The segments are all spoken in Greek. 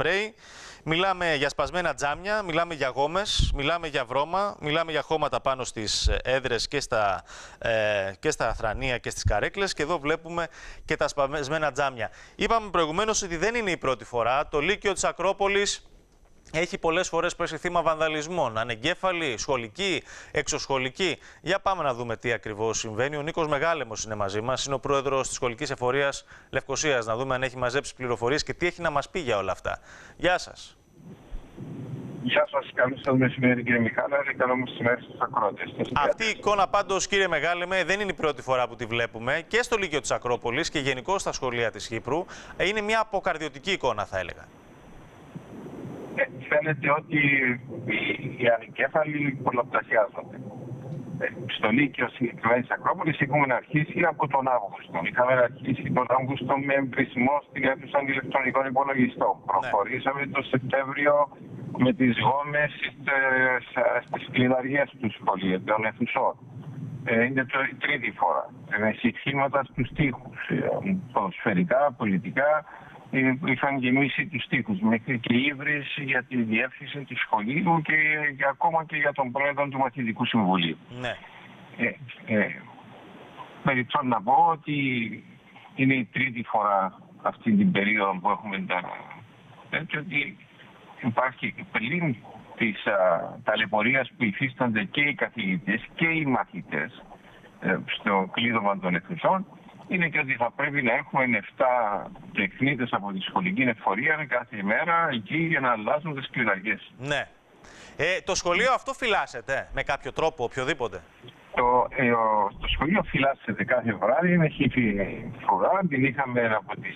σπρέι, μιλάμε για σπασμένα τζάμια, μιλάμε για γόμες, μιλάμε για βρώμα, μιλάμε για χώματα πάνω στις έδρες και στα θρανία και στις καρέκλες, και εδώ βλέπουμε και τα σπασμένα τζάμια. Είπαμε προηγουμένως ότι δεν είναι η πρώτη φορά. Το Λύκειο της Ακρόπολης έχει πολλές φορές πέσει θύμα βανδαλισμών, ανεγκέφαλη, σχολική, εξωσχολική. Για πάμε να δούμε τι ακριβώς συμβαίνει. Ο Νίκος Μεγάλεμος είναι μαζί μας, είναι ο πρόεδρος της Σχολικής Εφορίας Λευκωσίας. Να δούμε αν έχει μαζέψει πληροφορίες και τι έχει να μας πει για όλα αυτά. Γεια σας. Γεια σας, καλό σας μεσημέρι κύριε Μιχάλα και καλό μεσημέρι στους ακρότες. Αυτή η εικόνα πάντως, κύριε Μεγάλεμε, δεν είναι η πρώτη φορά που τη βλέπουμε και στο Λύκειο της Ακρόπολης και γενικώς στα σχολεία της Κύπρου. Είναι μια αποκαρδιωτική εικόνα, θα έλεγα. Φαίνεται ότι οι ανεγκέφαλοι πολλαπλασιάζονται. Στο Λύκειο της Ακρόπολης έχουμε αρχίσει από τον Αύγουστο. Είχαμε αρχίσει τον Αύγουστο με εμπρισμό στην αίθουσα ηλεκτρονικών υπολογιστών. Ναι. Προχωρήσαμε το Σεπτέμβριο με τις γόμες στις κλειδαριές του σχολείου, των αιθουσών. Είναι η τρίτη φορά. Με συγχύματα στους τοίχους, ποδοσφαιρικά, πολιτικά. Είχαν γεμίσει τους τοίχους μέχρι και ύβρις για τη διεύθυνση του σχολείου και ακόμα και για τον πρόεδρο του Μαθητικού Συμβουλίου. Ναι. Περιπτώ να πω ότι είναι η τρίτη φορά αυτή την περίοδο που έχουμε και ότι υπάρχει πλην της ταλαιπωρίας που υφίστανται και οι καθηγητές και οι μαθητές στο κλείδωμα των αιθουσών, είναι και ότι θα πρέπει να έχουμε 7 τεχνίτες από τη σχολική εφορία κάθε μέρα εκεί για να αλλάζουν τις κλειδαριές. Ναι. Το σχολείο αυτό φυλάσσεται με κάποιο τρόπο, οποιοδήποτε? Το σχολείο φυλάσσεται κάθε βράδυ, έχει φρουρά, την είχαμε από τις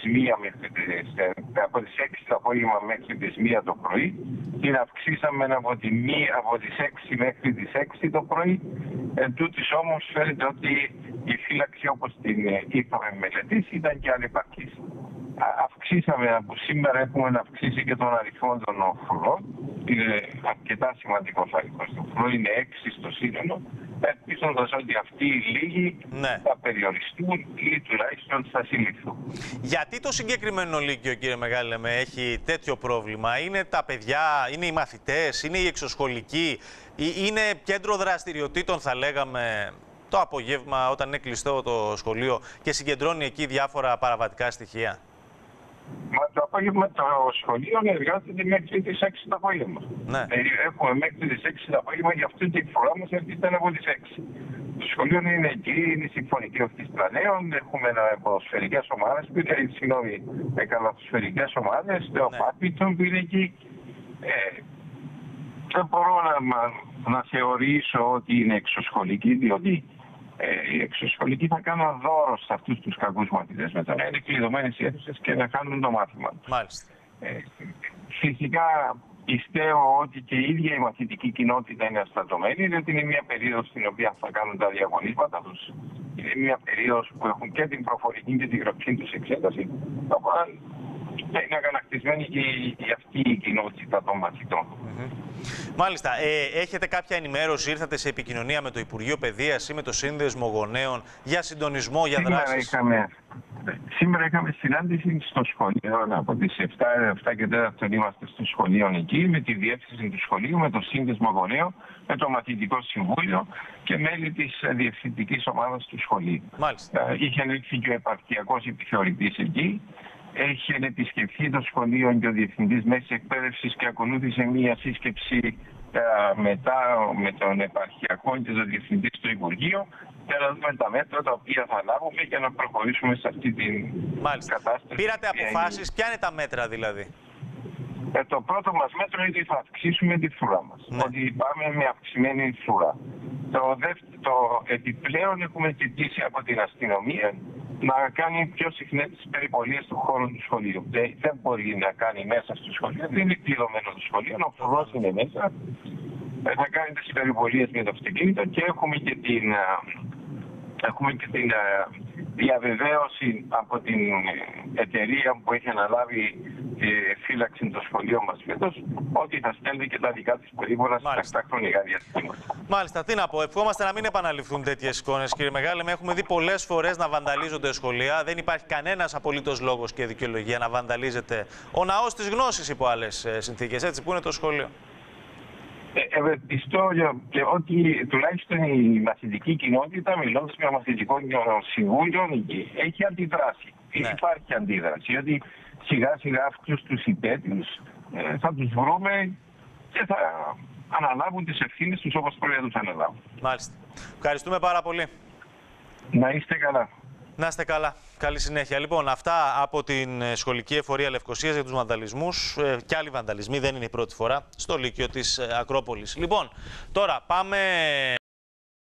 6 το απόγευμα μέχρι τις 1 το πρωί, την αυξήσαμε από τις 6 μέχρι τις 6 το πρωί. Εν τούτης όμως φαίνεται ότι η φύλαξη όπως την είχαμε μελετήσει ήταν και ανεπαρκής. Αυξήσαμε από σήμερα, έχουμε αυξήσει και τον αριθμό των φρουρών. Είναι αρκετά σημαντικός αριθμός. Το φρουρό είναι 6 στο σύνολο, ελπίζοντας ότι αυτοί οι λίγοι θα περιοριστούν ή τουλάχιστον θα συλληφθούν. Γιατί το συγκεκριμένο Λύκειο, κύριε Μεγάλεμε, έχει τέτοιο πρόβλημα? Είναι τα παιδιά, είναι οι μαθητές, είναι οι εξωσχολικοί, είναι κέντρο δραστηριοτήτων, θα λέγαμε, το απόγευμα όταν είναι κλειστό το σχολείο και συγκεντρώνει εκεί διάφορα παραβατικά στοιχεία? Μα το απόγευμα το σχολείο εργάζεται μέχρι τις 6 το απόγευμα. Ναι. Έχουμε μέχρι τις 6 το απόγευμα, γι' αυτή τη φορά μας έρχεται από τις 6. Το σχολείο είναι εκεί, είναι η Συμφωνική Ορχήστρα Πλανέων, έχουμε ποδοσφαιρικές ομάδες που είναι, καλαθοσφαιρικές ομάδες, το Πάπιτον που είναι εκεί. Δεν μπορώ να θεωρήσω ότι είναι εξωσχολική, διότι οι εξωσχολικοί θα κάνουν δώρο σε αυτούς τους κακούς μαθητές μετά να είναι κλειδωμένες οι αίθουσες και να κάνουν το μάθημα. Μάλιστα. Φυσικά πιστεύω ότι και η ίδια η μαθητική κοινότητα είναι αστατωμένη, διότι είναι μια περίοδος στην οποία θα κάνουν τα διαγωνίσματα τους. Είναι μια περίοδος που έχουν και την προφορική και την γραπτική τους εξέταση. Είναι αγανακτισμένη και αυτή η κοινότητα των μαθητών. Μάλιστα. Έχετε κάποια ενημέρωση, ήρθατε σε επικοινωνία με το Υπουργείο Παιδείας ή με το Σύνδεσμο Γονέων για συντονισμό, για δράσεις? Σήμερα είχαμε συνάντηση στο σχολείο, από τις 7 και 4 είμαστε στο σχολείο εκεί, με τη διεύθυνση του σχολείου, με το Σύνδεσμο Γονέων, με το Μαθητικό Συμβούλιο και μέλη της διευθυντικής ομάδας του σχολείου. Είχε έρθει και ο επαρχιακός επιθεωρητής εκεί. Έχει επισκεφθεί το σχολείο και ο Διευθυντής Μέσης Εκπαίδευσης και ακολούθησε μία σύσκεψη μετά με τον επαρχιακό και τον Διευθυντή στο Υπουργείο για να δούμε τα μέτρα τα οποία θα λάβουμε για να προχωρήσουμε σε αυτή την κατάσταση. Πήρατε αποφάσεις, ποια είναι τα μέτρα δηλαδή? Το πρώτο μας μέτρο είναι ότι θα αυξήσουμε τη φρουρά μας. Ότι πάμε με αυξημένη φρουρά. Το επιπλέον έχουμε ζητήσει από την αστυνομία να κάνει πιο συχνές τις περιπολίες του χώρου του σχολείου. Δεν μπορεί να κάνει μέσα στο σχολείο, δεν είναι κλειδωμένο το σχολείο, ο φρουρός είναι μέσα. Θα κάνει τις περιπολίες με το αυτοκίνητο και έχουμε και την διαβεβαίωση από την εταιρεία που έχει αναλάβει φύλαξη το σχολείο μας φέτος, ότι θα στέλνει και τα δικά της περίπονα στα χρονικά διαστήματα. Μάλιστα, τι να πω. Ευχόμαστε να μην επαναληφθούν τέτοιες εικόνες, κύριε Μεγάλε. Έχουμε δει πολλές φορές να βανταλίζονται σχολεία. Δεν υπάρχει κανένας απολύτως λόγος και δικαιολογία να βανταλίζεται ο ναός της γνώσης υπό άλλες συνθήκες. Έτσι, που είναι το σχολείο. Ευελπιστώ ότι τουλάχιστον η μαθητική κοινότητα, μιλώντας με το μαθητικό συμβούλιο, έχει αντιδράσει. Ναι. Υπάρχει αντίδραση, γιατί σιγά σιγά αυτούς τους υπέτειους θα τους βρούμε και θα αναλάβουν τις ευθύνες τους όπως πρέπει να τους αναλάβουν. Μάλιστα. Ευχαριστούμε πάρα πολύ. Να είστε καλά. Να είστε καλά. Καλή συνέχεια. Λοιπόν, αυτά από την σχολική εφορία Λευκωσίας για τους βανταλισμούς. Και άλλοι βανταλισμοί, δεν είναι η πρώτη φορά, στο Λύκειο της Ακρόπολης. Λοιπόν, τώρα πάμε...